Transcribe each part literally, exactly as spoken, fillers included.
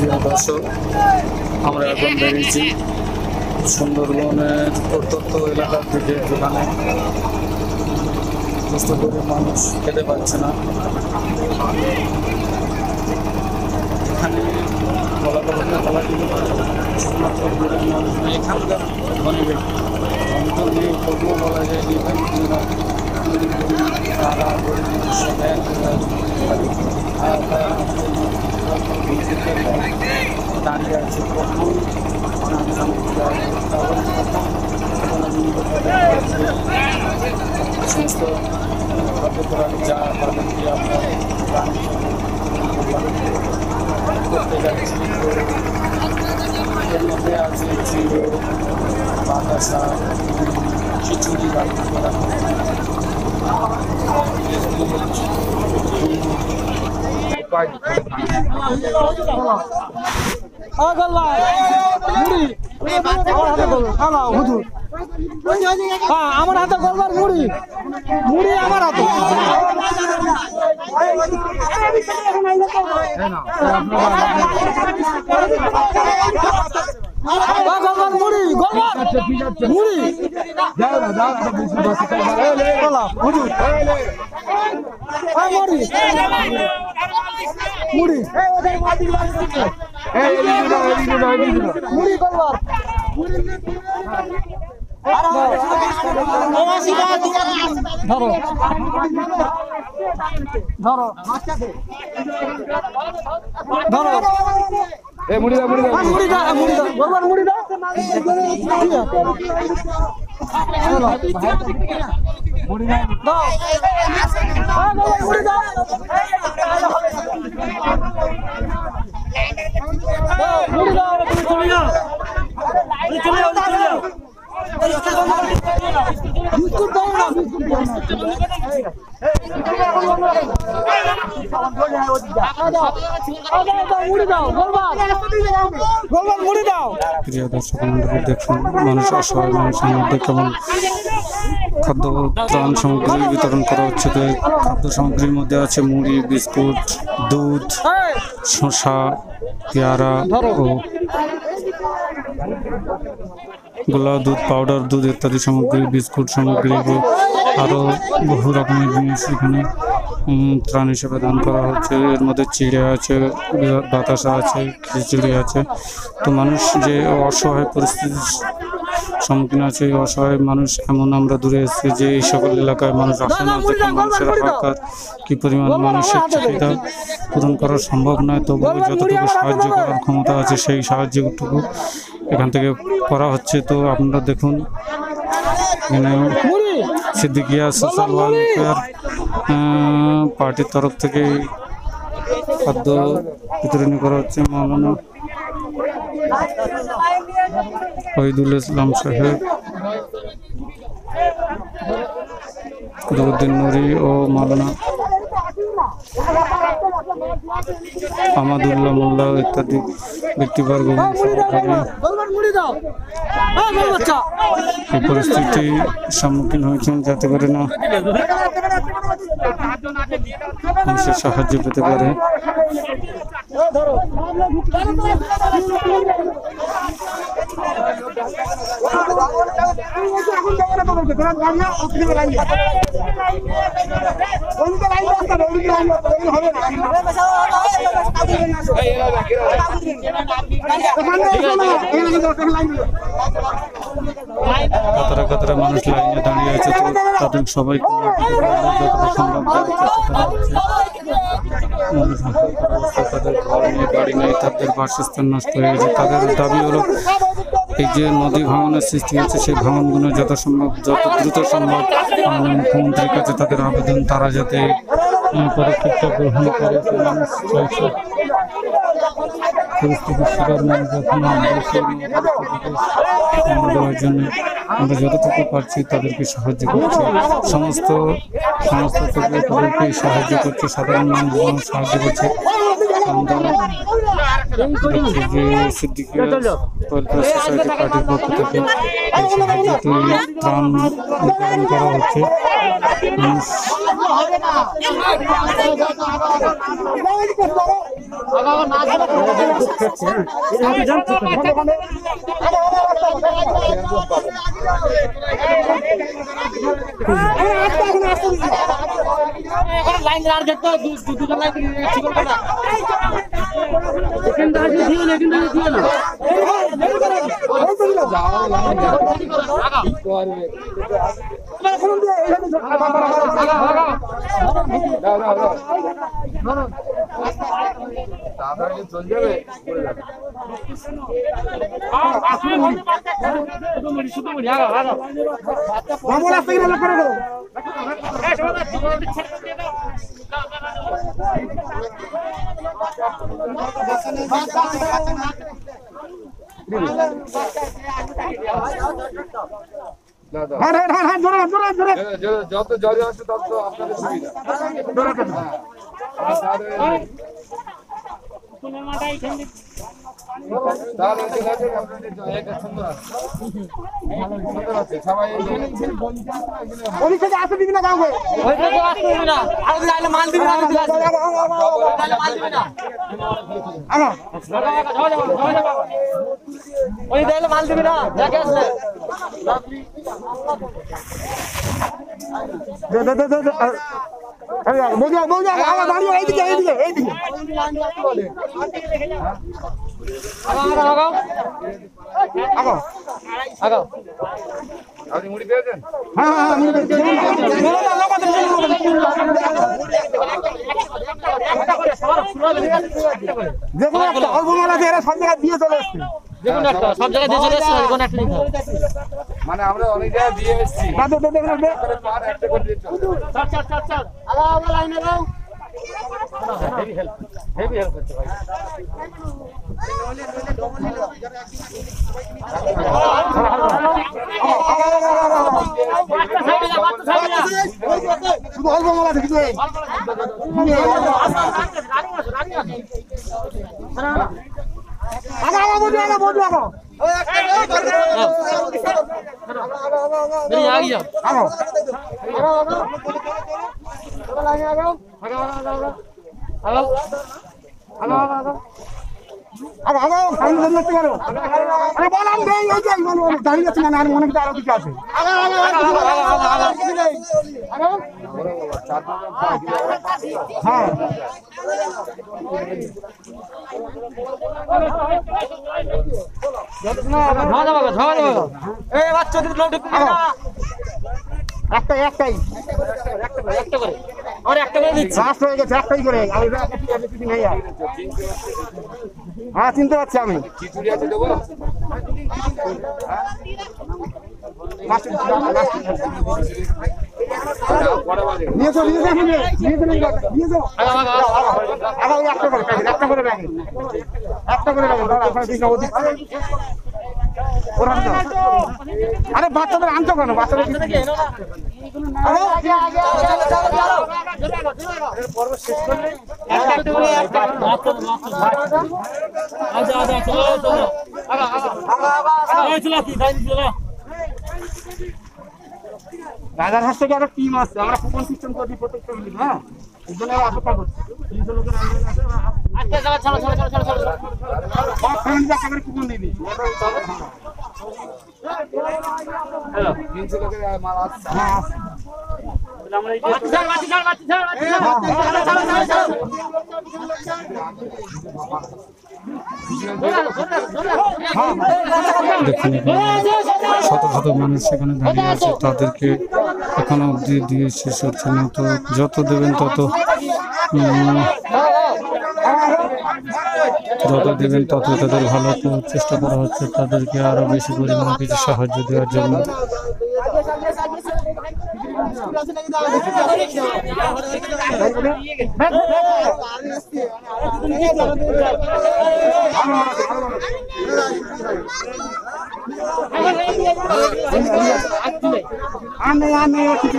প্রিয় দর্শক, আমরা এখন বেরিয়েছি সুন্দরবনের প্রত্যন্ত এলাকার দিকে, যেখানে কষ্ট করে মানুষ খেতে পারছে না। এখানে বলা বলা বলা শুধুমাত্র এখানকার ধনী ব্যক্তি অন্তর নিয়ে তবুও বলা যায় তারা দাঁড়িয়ে আছে। কখন সমস্ত কার্যক্রম যা তাদেরকে আমরা করতে যাচ্ছি, এর মধ্যে আছে চিড়ো, বাতাসা, খিচুড়ি রান্না করা আমার হাতে গোলবার মুড়ি মুড়ি আমার হাতে মুড়ি গোলবার মুড়ি মুড়ি মুড়ি গোলবার ধরো ধরো ধরো এ মুড়ি দাও মুড়ি দাও মুড়ি দাও মুড়ি দাও গোলবার মুড়ি দাও মুড়ি দাও দাও মুড়ি দাও মুড়ি দাও তুমি চলে যাও তুমি চলে যাও চলে যাও বিস্কুট দাও না বিস্কুট মুড়ি দাও গোলবার গোলবার মুড়ি দাও। প্রিয় দর্শক মন্ডলী, দেখুন মানুষ অসহায় মানুষের মধ্যে কেমন খাদ্য ত্রাণ সামগ্রী বিতরণ করা হচ্ছে। তো খাদ্য সামগ্রীর মধ্যে আছে মুড়ি, বিস্কুট, দুধ, শসা, পেয়ারা ও গোলা দুধ, পাউডার দুধ ইত্যাদি সামগ্রী, বিস্কুট সামগ্রী আরও বহু রকমের জিনিস এখানে ত্রাণ হিসেবে দান করা হচ্ছে। এর মধ্যে চিড়ে আছে, বাতাসা আছে, খিচুড়ি আছে। তো মানুষ যে অসহায় পরিস্থিতির সম্মুখীন আছে, এই অসহায় মানুষ এমন আমরা দূরে এসেছি যে এই সকল এলাকায় মানুষ আসে না, দেখে মানুষের হাহাকার কী পরিমাণ, মানুষের চাহিদা পূরণ করা সম্ভব নয়। তবুও যতটুকু সাহায্য করার ক্ষমতা আছে সেই সাহায্যটুকু এখান থেকে করা হচ্ছে। তো আপনারা দেখুন, এখানে সিদ্দিকিয়া সোশ্যাল ওয়েলফেয়ার পার্টির তরফ থেকে খাদ্য বিতরণী করা হচ্ছে। মাওলানা শহীদুল ইসলাম সাহেব, কুতুবউদ্দিন নুরি ও মাওলানা আমাদুল্লাহ মোল্লা ইত্যাদি ব্যক্তিবর্গ এই পরিস্থিতির সম্মুখীন হয়েছেন, যাতে করে না মানুষের সাহায্য পেতে পারে। কাতারে কাতারে মানুষ লাইনে দাঁড়িয়ে আছে। তো তাদের সবাইকে যতটা সম্ভব তাদের ঘর নেই, বাড়ি নেই, তাদের বাসস্থান নষ্ট হয়ে গেছে। তাদের দাবি হলো এই যে নদী ভাঙনের সৃষ্টি হয়েছে, সেই ভাঙনগুলো যত সম্ভব যত দ্রুত সম্ভব মুখ্যমন্ত্রীর কাছে তাদের আবেদন, তারা যাতে পদক্ষেপটা গ্রহণ করে। মানুষ চাইছে পরিস্থিতির শিকার মানুষ যখন দেওয়ার জন্য আমরা যতটুকু পারছি তাদেরকে সাহায্য করছি। সমস্ত সমস্ত থেকে তাদেরকে সাহায্য করছে, সাধারণ মানুষজন সাহায্য করছে। যে সিদ্দিকিয়া ওয়েলফেয়ার সোসাইটি পার্টির পক্ষ থেকে এই সাহায্যটি ত্রাণ বিতরণ করা হচ্ছে। লাইন আর দেখতো দুটো লাইন ঠিক করে না এখানটা আসলে দিও না এখানটা দিও না চল যাবে যত জল আছে তত আপনাদের সুবিধা আসতে দিবি না কাউকে মাল দিবি না ওই দিলে মাল দিবি না দেখে আসলে বৌদি বৌদি আমার বাড়ি এইদিকে এইদিকে এইদিকে আগো আগো আপনি মুড়ি পেয়েছেন? হ্যাঁ হ্যাঁ মুড়ি পেয়েছি দেখুন একটা অল্প মাল আছে এরা সব জায়গায় দিয়ে চলে এসছে দেখুন একটা সব জায়গায় দিয়ে চলে এসছে কোন একটা মানে আমরা অনেক জায়গায় দিয়ে এসেছি না তো দেখুন পার একটা করে দিয়ে চল চল চল চল চল আগা আগা লাইনে যাও হেভি হেল্প হেভি হেল্প করতে ভাই শুধু অল্প মাল আছে কিছু আগা আগা বলছি আগা বলছি আগা मेरी आ गया আগো আগো আগো আমি বন্ধ করতে পারো আরে বললাম দেই ওই যে বলো দাঁড়িয়ে আছে না আর মনে কি আরো কিছু আছে আগো আগো আগো আগো কিছু নেই আগো হ্যাঁ ধোয়া যাবে ধোয়া যাবে এই বাচ্চাদের লোড ঢুকবে না একটা একটাই একটা করে আর একটা করে দিচ্ছি লাস্ট হয়ে গেছে একটাই করে আমি কিছু নেই আর হ্যাঁ চিনতে পারছি আমি খিচুড়ি আছে দেবো নিয়েছো নিয়েছো নিয়েছো নিয়েছো আবার ওই একটা করে প্যাকেট একটা করে প্যাকেট একটা করে প্যাকেট দাঁড়া ওখানে দিকে ওদিক ওরা আরে বাচ্চাদের আনছো কেন বাচ্চাদের কিছু নেই। আরে আগে আগে পর্ব শেষ করলে একটা করে একটা আচ্ছা আচ্ছা চলো চলো আগা আগা আগা এই চলো কি দাই চলো রাজার হাত থেকে একটা টিম আসছে আমরা কুপন সিস্টেম করে দিই প্রত্যেকটা মিনিট হ্যাঁ এই জন্য অপেক্ষা করছি তিনশো লোকের আন্দোলন আছে আচ্ছা চলো চলো চলো চলো চলো সব ফ্যামিলি একটা করে কুপন দিয়ে দিই হ্যালো তিনশো লোকের মাল আসছে হ্যাঁ আসছে আমরা এই মাটি ছাড় মাটি ছাড় মাটি ছাড় মাটি ছাড় দেখুন শত শত মানুষ সেখানে দাঁড়িয়ে আছে তাদেরকে এখনো অবধি দিয়ে শেষ হচ্ছে না তো যত দেবেন তত উম, যত দেবেন তত তাদের ভালো তো চেষ্টা করা হচ্ছে তাদেরকে আরো বেশি পরিমাণে কিছু সাহায্য দেওয়ার জন্য আনে আনে কিছু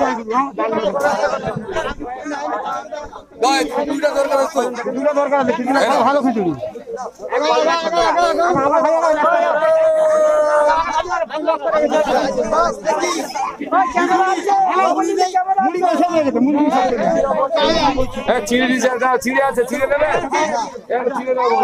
দুইটা দরকার আছে দুইটা দরকার আছে খিচুড়ি ভালো খিচুড়ি চিড়ে দিচ্ছে চিড়ে আছে চিড়ে দেবে চিড়ে দেবো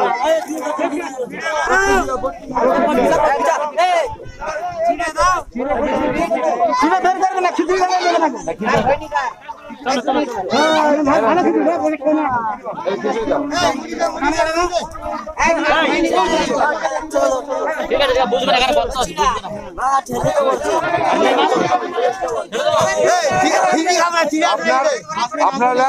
ঠিক আছে বুঝবেন এখানে বলতে আছে আপনারা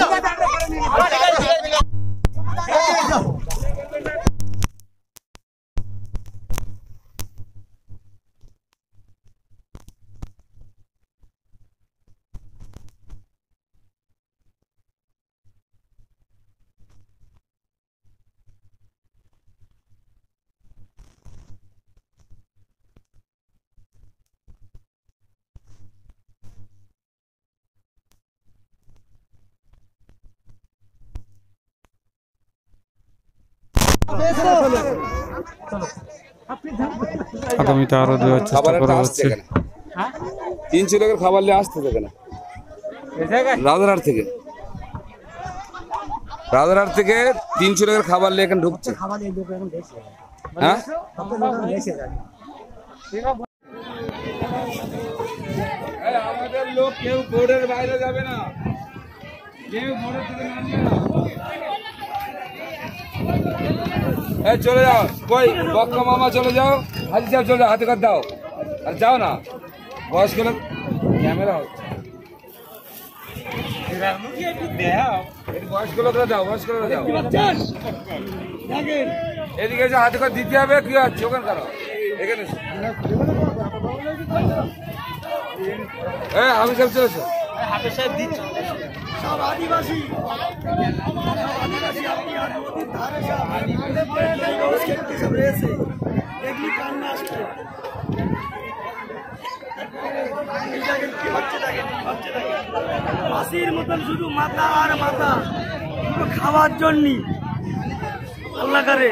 আগামীতে আরো দেওয়ার চেষ্টা করা হচ্ছে। তিনশো লোকের খাবার নিয়ে আসতে থাকে না রাজারহাট থেকে রাজারহাট থেকে তিনশো লোকের খাবার নিয়ে এখানে ঢুকছে। হ্যাঁ আমাদের লোক কেউ বোর্ডের বাইরে যাবে না, কেউ বোর্ডের থেকে নামবে না। এই চলে যাও, কই বক্কা মামা চলে যাও, হাজি সাহেব চলে যাও, হাতে কাট দাও আর যাও না। বয়স্ক লোক ক্যামেরা হচ্ছে, বয়স্ক লোকরা যাও, বয়স্ক লোকরা যাও। এদিকে এসে হাতে কাট দিতে হবে। কি হচ্ছে ওখানে কেন? এখানে হ্যাঁ আমি সব চলেছো হাফেজ সাহেব দিচ্ছে সব আদিবাসী মাসির মতন শুধু মাথা আর মাথা খাওয়ার জন্য আল্লাহ করে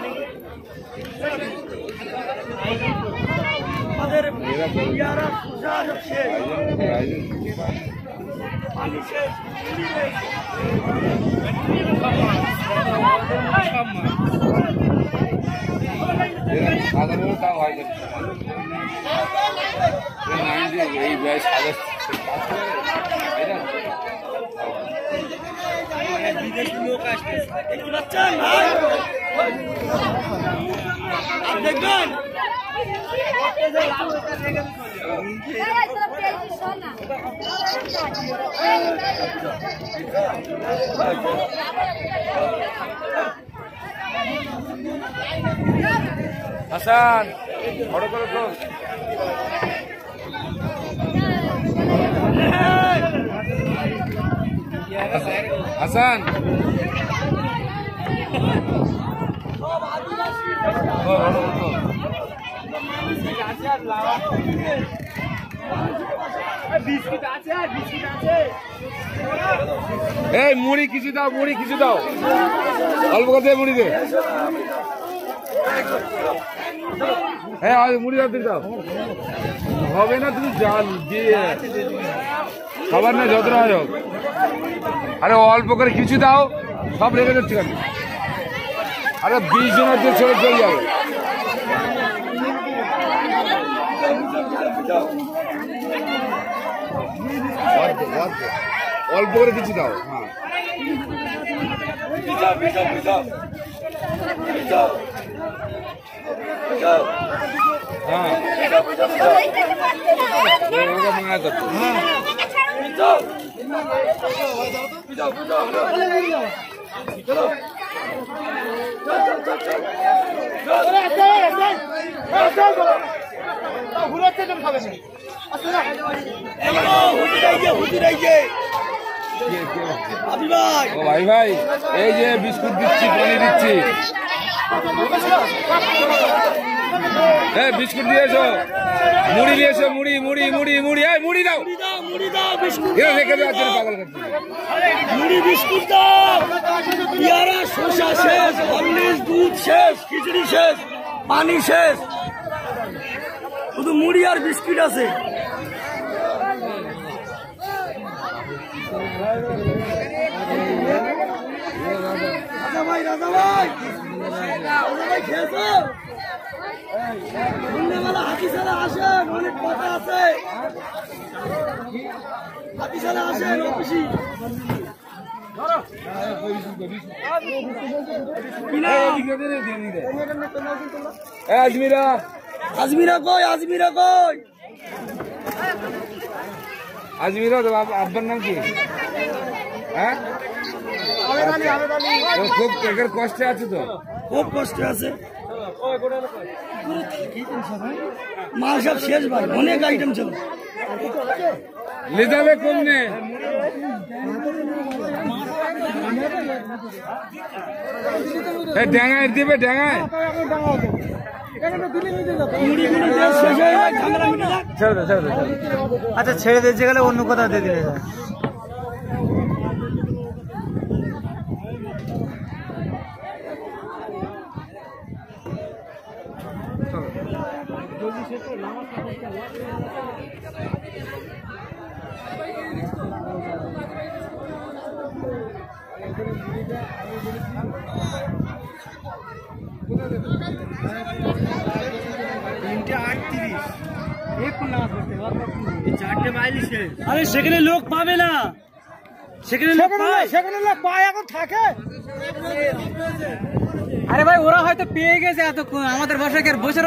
আমাদের ইয়ারা সুশাসক শেষ পানি শেষ সাধারণত তাও হয় এই বয়স বিদেশি লোক আসবে দেখতে পাচ্ছেন ভাই আর দেখবেন হাসান বড় করে তো হাসান এই মুড়ি কিছু দাও, মুড়ি কিছু দাও, অল্প করে দিয়ে মুড়ি দে। হ্যাঁ মুড়ি দাও দাও হবে না, তুমি জাল দিয়ে খাবার না যত হয় হোক। আরে অল্প করে কিছু দাও, সব রেখে যাচ্ছে কেন? আরে বিশ জনের দিয়ে ছেড়ে চলে যাবে। অল্প করে কিছু দাও। হ্যাঁ মায়া করতো। ভাই ভাই এই যে বিস্কুট দিচ্ছি, পানি দিচ্ছি, হ্যাঁ বিস্কুট দিয়েছো, মুড়ি দিয়েছো, মুড়ি মুড়ি মুড়ি মুড়ি এই মুড়ি দাও, মুড়ি দাও বিস্কুট রেখে দেওয়ার জন্য পাগল করছি। মুড়ি বিস্কুট দাও, পেয়ারা শসা শেষ, হরলিক্স দুধ শেষ, খিচুড়ি শেষ, পানি শেষ। শুধু মুড়ি আর বিস্কিট আছে। রাজা ভাই রাজা ভাই রাজা ভাই খেয়েছো? সন্ধ্যেবেলা হাতি ছাড়া আসেন, অনেক কথা আছে। হাতি ছাড়া আসেন অফিসি। আজমিরা আজমিরা কই? আজমিরা কই? আজমিরা তো আব্বার নাম কি? হ্যাঁ খুব একের কষ্টে আছে তো, খুব কষ্ট আছে। মাল সব শেষ ভাই, অনেক আইটেম ছিল। ले जावे कम ने ए डांगा दिबे डांगा আচ্ছা ছেড়ে দিয়ে গেলে অন্য কথা দিয়ে দিলে আরে সেখানে লোক পাবে না, সেখানে লোক পায়, সেখানে লোক পায় এখন থাকে। আরে ভাই ওরা হয়তো পেয়ে গেছে, এত আমাদের বাসায় কি আর বসে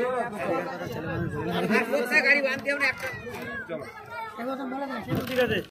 রয়েছে?